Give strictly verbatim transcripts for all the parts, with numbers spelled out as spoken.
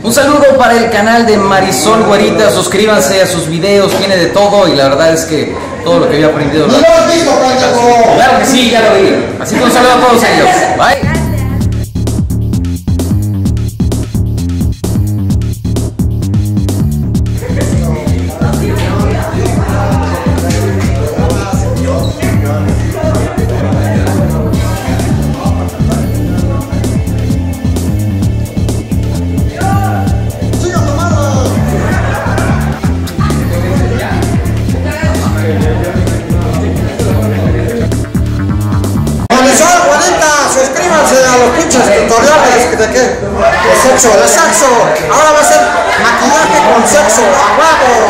Un saludo para el canal de Marisol Güerita, suscríbanse a sus videos, tiene de todo y la verdad es que todo lo que había aprendido... ¡No lo has visto, pendejo! Claro que sí, ya lo vi. Así que un saludo a todos ellos. Bye. Suscríbanse a los pinches tutoriales de qué? De sexo, de sexo. Ahora va a ser maquillaje con sexo. ¡A huevo!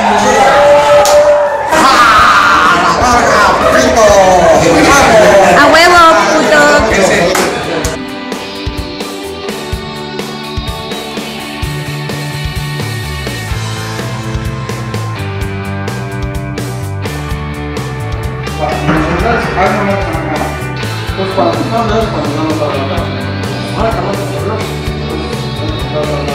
¡Ah! ¡La verga, pito! ¡A huevo, puto! Pues cuando estamos, cuando no nos va a hablar. Ahora acabamos de hablar.